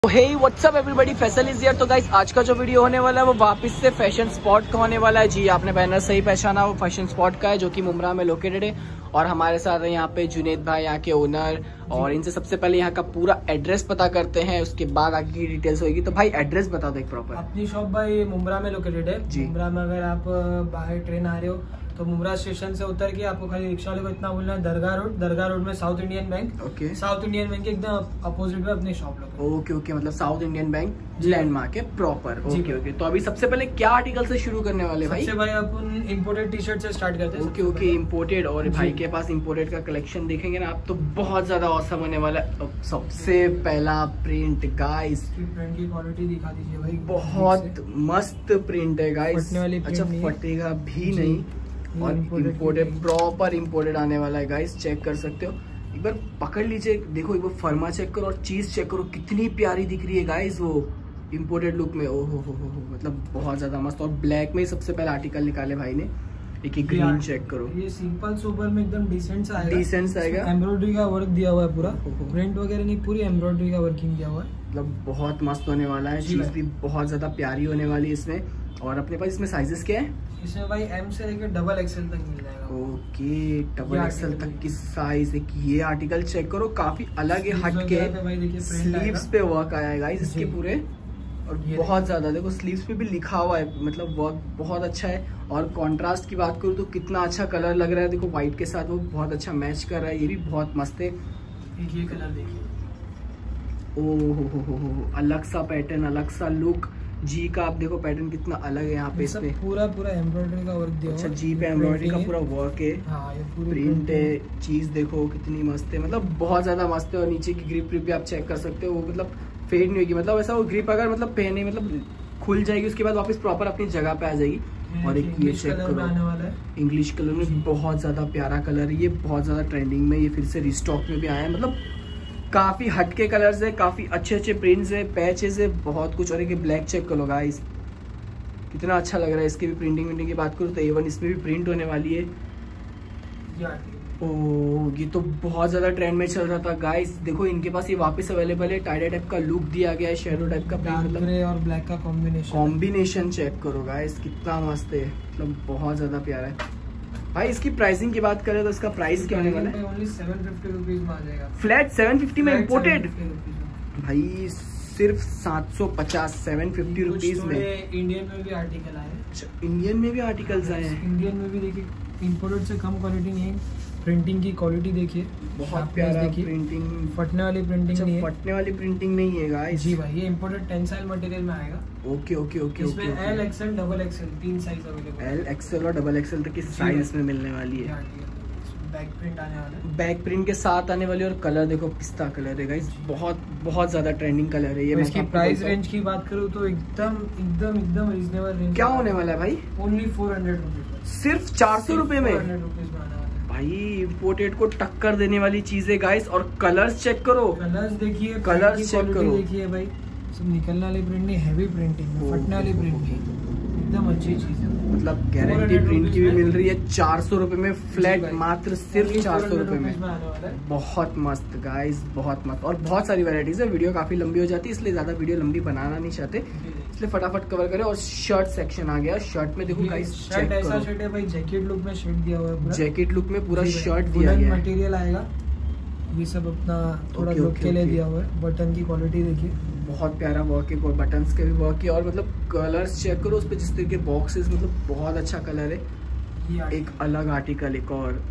Hey what's up everybody, Faisal is here. तो guys आज का जो वीडियो होने वाला है वो वापस से फैशन स्पॉट का होने वाला है। जी आपने बैनर सही पहचाना, वो फैशन स्पॉट का है जो कि मुमरा में लोकेटेड है। और हमारे साथ है यहाँ पे जुनेद भाई, यहाँ के ओनर। और इनसे सबसे पहले यहाँ का पूरा एड्रेस पता करते हैं, उसके बाद आगे की डिटेल्स होगी। तो भाई एड्रेस बता दो एक प्रॉपर। अपनी शॉप भाई मुमरा में लोकेटेड है। जी। मुमरा में अगर आप बाहर ट्रेन आ रहे हो तो मुमरा स्टेशन से उतर के आपको खाली रिक्शा वाले को इतना बोलना है दरगाह रोड में South Indian Bank. Okay, South Indian Bank के एकदम अपोजिट में अपनी शॉप लोग। ओके ओके, मतलब साउथ इंडियन बैंक लैंडमार्क है प्रॉपर। ओके ओके, तो अभी सबसे पहले क्या आर्टिकल से शुरू करने वाले भाई? सबसे भाई अपन इम्पोर्टेड टी शर्ट से स्टार्ट करते हैं। Okay okay, imported. और भाई के पास इम्पोर्टेड का कलेक्शन देखेंगे ना आप तो बहुत ज्यादा औसम होने वाला है। सबसे पहला प्रिंट गाइस, प्रिंट की क्वालिटी दिखा दीजिए भाई, बहुत मस्त प्रिंट है गाइस। फटने वाली प्रिंट अच्छा, फटेगा भी नहीं। और इम्पोर्टेड, प्रॉपर इम्पोर्टेड आने वाला है गाइस, चेक कर सकते हो। एक बार पकड़ लीजिए, देखो एक बार फर्मा चेक करो और चीज चेक करो, कितनी प्यारी दिख रही है गाइस वो इम्पोर्टेड लुक में। ओहो हो, मतलब बहुत ज्यादा मस्त। और ब्लैक में ही सबसे पहले आर्टिकल निकाले भाई ने। एक ग्रीन चेक करो, ये सिंपल सोबर में एकदम डिसेंट सा आएगा। डिसेंट सा आएगा। एम्ब्रॉयडरी का वर्क दिया हुआ है पूरा, प्रिंट वगैरह नहीं, पूरी एम्ब्रॉयडरी का वर्किंग दिया हुआ है। मतलब बहुत मस्त होने वाला है। चीज भी बहुत ज्यादा प्यारी होने वाली है इसमें। और अपने पास इसमें साइजेस क्या है? इसमें भाई एम से लेकर डबल एक्सएल तक मिल जाएगा। ओके, डबल एक्सएल तक की साइज। एक ये आर्टिकल चेक करो, काफी अलग है, हट के। स्लीव्स पे वर्क आया है गाइस इसके पूरे। और बहुत ज्यादा देखो स्लीव्स पे भी लिखा हुआ है, मतलब वर्क बहुत अच्छा है। और कंट्रास्ट की बात करूँ तो कितना अच्छा कलर लग रहा है, देखो व्हाइट के साथ वो बहुत अच्छा मैच कर रहा है। ये भी बहुत मस्त है। ये कलर देखिए, ओहो, अलग सा पैटर्न, अलग सा लुक। जी का आप देखो पैटर्न कितना अलग है यहाँ पे इसमें। पूरा एम्ब्रॉयडरी का वर्क दिया। अच्छा, जी पे एम्ब्रॉयडरी का पूरा वर्क है। हाँ, ये पूरी प्रिंट है। चीज देखो कितनी मस्त है, मतलब बहुत ज्यादा मस्त है। और नीचे की ग्रिप भी आप चेक कर सकते हो, वो मतलब फेड नहीं होगी। मतलब ऐसा वो ग्रिप अगर मतलब पहने मतलब खुल जाएगी, उसके बाद वापस प्रॉपर अपनी जगह पे आ जाएगी। और एक ये चेक करो, आने वाला है इंग्लिश कलर में, बहुत ज्यादा प्यारा कलर है ये, बहुत ज्यादा ट्रेंडिंग में। ये फिर से रिस्टॉक में भी आया है, मतलब काफी हटके कलर्स है, काफी अच्छे अच्छे प्रिंट्स है, पैचेस है, बहुत कुछ। और एक ब्लैक चेक करो गाइस, कितना अच्छा लग रहा है। इसकी भी प्रिंटिंग की बात करूँ तो A1 इसमें भी प्रिंट होने वाली है। ओह, ये तो बहुत ज्यादा ट्रेंड में चल रहा था गाइस। देखो इनके पास ये वापस अवेलेबल है। टाइडा टाइप का लुक दिया गया है, शेडो टाइप का, मतलब ग्रे और ब्लैक का कॉम्बिनेशन चेक करो गाइस, कितना मस्त है, मतलब बहुत ज्यादा प्यारा है भाई। इसकी प्राइसिंग की बात करें तो इसका प्राइस क्या होने वाला है? ओनली 750 रुपीज में आ जाएगा, फ्लैट 750 में इम्पोर्टेड भाई। सिर्फ 750 रुपीज में। इंडियन में भी आर्टिकल आए हैं। अच्छा, इंडियन में भी आर्टिकल्स आए हैं। इंडियन में भी देखिए, इम्पोर्टेड से कम क्वालिटी नहीं है। प्रिंटिंग की क्वालिटी देखिए, बहुत प्यारा प्रिंटिंग। फटने वाली प्रिंटिंग नहीं है। फटने वाली प्रिंटिंग नहीं है गाइस। जी भाई, ये इम्पोर्टेड टेंसाइल मटेरियल में आएगा। ओके ओके ओके, इसमें L XL double XL 3 size available है। एल एक्सएल और डबल एक्सएल तक की साइज में मिलने वाली है। बैक प्रिंट आने वाला है, बैक प्रिंट के साथ आने वाली। और कलर देखो, पिस्ता कलर है गाइस, बहुत ज्यादा ट्रेंडिंग कलर है ये। मैं इसकी प्राइस रेंज की बात करूँ तो एकदम रीजनेबल रेंज। क्या होने वाला है भाई? ओनली 400 रुपीज, सिर्फ 400 रुपए में 400 रुपीज में आने वाला है भाई। इम्पोर्टेड को टक्कर देने वाली चीजें गाइस। और कलर्स चेक करो, कलर्स देखिए, कलर्स चेक करो, देखिए भाई, सब निकलने वाली प्रिंट नहीं, हैवी प्रिंटिंग, फटने वाली प्रिंट नहीं, एकदम अच्छी चीज है। मतलब गारंटी प्रिंट की भी मिल रही है 400 रुपए में फ्लैट, मात्र सिर्फ 400 रुपए में। बहुत मस्त गाइस, बहुत मस्त। और बहुत सारी वैरायटीज है। वीडियो काफी लंबी हो जाती है, इसलिए ज्यादा वीडियो लंबी बनाना नहीं चाहते, इसलिए फटाफट कवर करें। और शर्ट सेक्शन आ गया। शर्ट में देखो गाइस, शर्ट ऐसा शर्ट है भाई, जैकेट लुक में शर्ट दिया हुआ है। जैकेट लुक में पूरा शर्ट दिया गया है। मटेरियल आएगा, ये सब अपना थोड़ा लुक के लिए दिया हुआ है। बटन की क्वालिटी देखिए, बहुत प्यारा वर्क है, बटन्स के भी वर्क है। और मतलब कलर्स चेक करो उस पे, जिस तरह के बॉक्सेस, मतलब बहुत अच्छा कलर है। एक अलग आर्टिकल, एक और।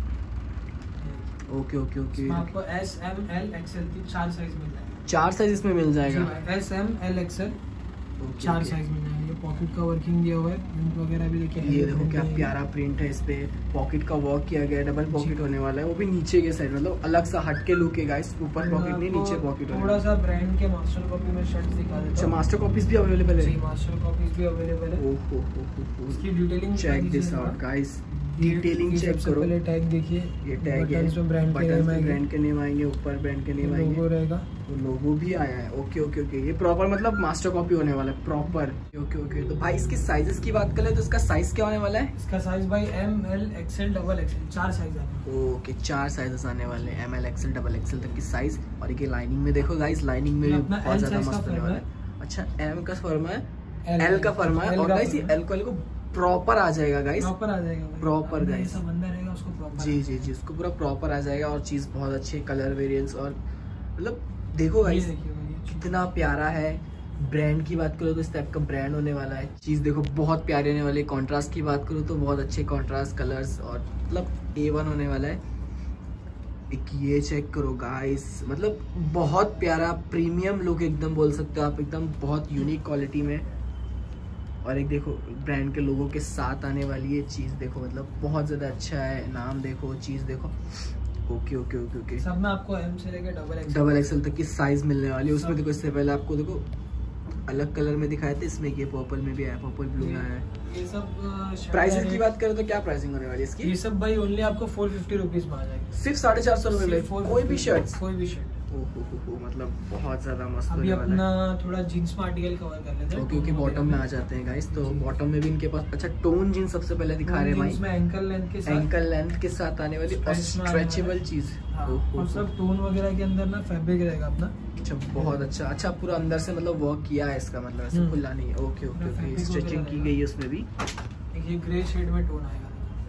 ओके ओके ओके, आपको S, M, L, XL की 4 साइज मिल जाएगा। 4 साइज इसमें मिल जाएगा। S, M, L, XL 4 size मिल जाएगा। ये पॉकेट का वर्किंग दिया हुआ है, प्रिंट वगैरह भी देखिए। ये देखो क्या प्यारा प्रिंट है इस पे, पॉकेट का वर्क किया गया है। डबल पॉकेट होने वाला है, वो भी नीचे के साइड, मतलब अलग सा हटके लुक है गाइस। ऊपर पॉकेट नहीं, नीचे पॉकेट। थोड़ा सा ब्रांड के मास्टर कॉपी में शर्ट दिखा देता हूं। अच्छा, मास्टर कॉपीज भी अवेलेबल है? जी, मास्टर कॉपीज भी अवेलेबल है। ओहो, इसकी detailing check this out guys, detailing check करो। पहले टैग देखिए, ये टैग है, ब्रांड के नेम आएंगे, ऊपर ब्रांड के नेम आएंगे, लोगो रहेगा, तो लोगो भी आया है। ओके ओके ओके, ये प्रॉपर मतलब मास्टर कॉपी होने वाला है प्रॉपर। ओके ओके, तो भाई इसकी साइजेस की बात करें तो इसका साइज क्या होने वाला है? इसका साइज भाई M L XL double XL 4 size है। ओके 4 साइजेस आने वाले हैं, M L XL double XL तक की साइज। और ये लाइनिंग में देखो गाइस, लाइनिंग में भी बहुत ज्यादा मस्त होने वाला है। अच्छा एम का फर्मा है, एल का फर्मा है, और गाइस ये एल को प्रॉपर आ जाएगा गाइस, प्रॉपर आ जाएगा प्रॉपर गाइस, बंदा रहेगा उसको प्रॉपर। जी जी जी, उसको पूरा प्रॉपर आ जाएगा। और चीज बहुत अच्छी कलर वेरिएंट्स, और मतलब देखो गाइस कितना प्यारा है। ब्रांड की बात करो तो इस टाइप का ब्रांड होने वाला है। चीज देखो बहुत प्यारी होने वाली है। कॉन्ट्रास्ट की बात करो तो बहुत अच्छे कॉन्ट्रास्ट कलर्स, और मतलब A1 होने वाला है। एक ये चेक करो गाइस, मतलब बहुत प्यारा प्रीमियम लुक एकदम बोल सकते हो आप, एकदम बहुत यूनिक क्वालिटी में। और एक देखो ब्रांड के लोगों के साथ आने वाली है चीज, देखो मतलब बहुत ज्यादा अच्छा है। नाम देखो, चीज देखो। ओके ओके ओके ओके, सब में आपको एम से लेकर डबल एक्सएल तक की साइज मिलने वाली है। उसमें देखो इससे पहले आपको देखो अलग कलर में दिखाए थे, इसमें ये पर्पल में भी आया, पर्पल ब्लू में आया है। ये सब प्राइसेस की बात करें तो क्या प्राइसिंग होने वाली है इसकी? ये सब भाई ओनली आपको 450 रुपीज में आ जाएगा, सिर्फ 450 रुपए में कोई भी शर्ट, कोई भी शर्ट। मतलब बहुत ज्यादा मस्त अभी होने वाला अपना है। थोड़ा जीन्स में आर्टिकल कवर कर लेते हैं, क्योंकि बॉटम में आ जाते हैं गाइस, तो बॉटम में भी इनके पास अच्छा टोन जींस सबसे पहले दिखा रहे हैं भाई, एंकल लेंथ के साथ आने वाली और स्ट्रेचेबल चीज, और सब टोन वगैरह के अंदर ना फैब्रिक रहेगा अपना। अच्छा बहुत अच्छा, अच्छा पूरा अंदर से मतलब वर्क किया है इसका, मतलब ऐसे खुला नहीं है। ओके ओके ओके, स्टिचिंग की गई है उसमें भी। ये ग्रे शेड में टोन आएगा।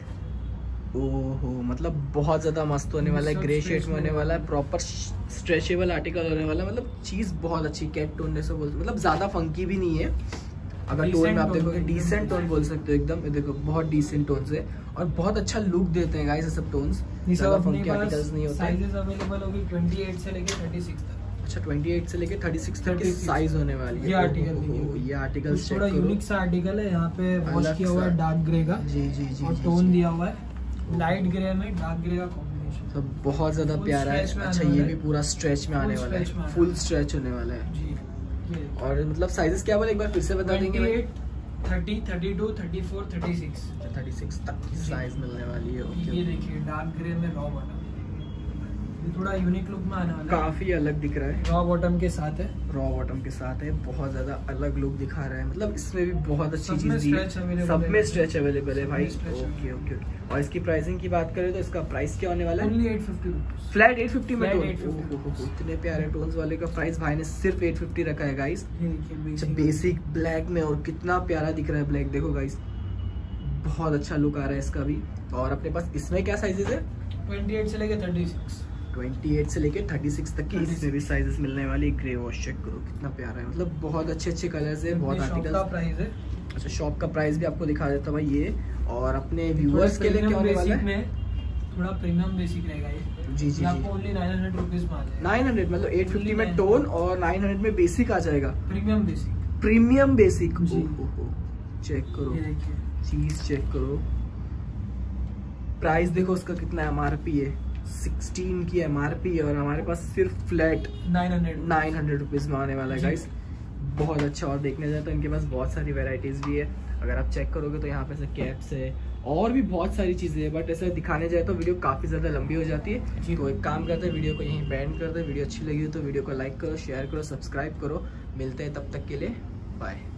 ओहो, मतलब बहुत ज्यादा मस्त होने वाला है, ग्रे शेड में होने वाला है, प्रॉपर स्ट्रेचेबल आर्टिकल होने वाला है। मतलब चीज बहुत अच्छी, कैट टोन जैसे बोलते, मतलब ज्यादा फंकी भी नहीं है। अगर टोन में आप देखोगे डिसेंट टोन बोल सकते हो एकदम, देखो बहुत डिसेंट टोन से, और बहुत अच्छा लुक देते हैं गाइस ये सब टोन्स। ज्यादा फंकी आर्टिकल्स नहीं होते। साइजेस अवेलेबल होगी 28 से लेकर 36 तक। अच्छा 28 से लेके 36 तक की साइज होने वाली है। ये आर्टिकल थोड़ा यूनिक सा आर्टिकल है, यहाँ पे वॉश किया हुआ है डार्क ग्रे का, जी जी जी, और टोन दिया हुआ है लाइट ग्रे में डार्क ग्रे का कॉम्बिनेशन, तो बहुत ज्यादा प्यारा है। अच्छा ये भी पूरा स्ट्रेच में आने वाला है, फुल स्ट्रेच होने वाला है जी। और मतलब साइजेस क्या बोले एक बार फिर से बता देंगे? 30, 32, 34, 36 तक की साइज मिलने वाली है। ये देखिए डार्क ग्रे में रॉ बॉटम, ये थोड़ा यूनिक लुक में आने वाला है, काफी अलग दिख रहा है। रॉ बॉटम के साथ है, रॉ बॉटम के साथ है, बहुत ज्यादा अलग लुक दिखा रहा है। मतलब इसमें भी बहुत अच्छी चीज दी है, सब में स्ट्रेच अवेलेबल है भाई। ओके ओके, और इसकी प्राइसिंग की बात करें तो इसका प्राइस क्या होने वाला है? ओनली 850 फ्लैट 850 में टोन। इतने प्यारे टोन्स वाले का प्राइस भाई ने सिर्फ 850 रखा है गाइस। बेसिक ब्लैक में, और कितना प्यारा दिख रहा है ब्लैक, देखो गाइस बहुत अच्छा लुक आ रहा है इसका भी। और अपने पास इसमें क्या साइजेस है? 28 से लेके 36 तक की इसमें भी साइजेस मिलने वाली। ग्रे वॉश चेक करो कितना प्यारा है, मतलब बहुत अच्छे अच्छे कलर्स है, बहुत आर्टिकल्स। का प्राइस है, अच्छा शॉप का प्राइस भी आपको दिखा देता हूँ भाई ये। और अपने व्यूअर्स के लिए क्या होने वाला है? थोड़ा प्रीमियम बेसिक रहेगा ये। जी जी, आपको ओनली 900 रुपीज में आ जाएगा। 900 मतलब 850 में टोन और 900 में बेसिक आ जाएगा। प्रीमियम बेसिक चेक करो, चीज चेक करो। प्राइस देखो उसका कितना MRP है, 16 की MRP है, और हमारे पास सिर्फ फ्लैट 900 रुपीज में आने वाला है गाइस। बहुत अच्छा। और देखने जाए तो इनके पास बहुत सारी वेराइटीज भी है, अगर आप चेक करोगे तो यहाँ पे से कैप्स है और भी बहुत सारी चीजें हैं, बट ऐसा दिखाने जाए तो वीडियो काफी ज्यादा लंबी हो जाती है। तो एक काम करते हैं, वीडियो को यहीं बैंड करते हैं। वीडियो अच्छी लगी हो तो वीडियो को लाइक करो, शेयर करो, सब्सक्राइब करो। मिलते हैं तब तक के लिए, बाय।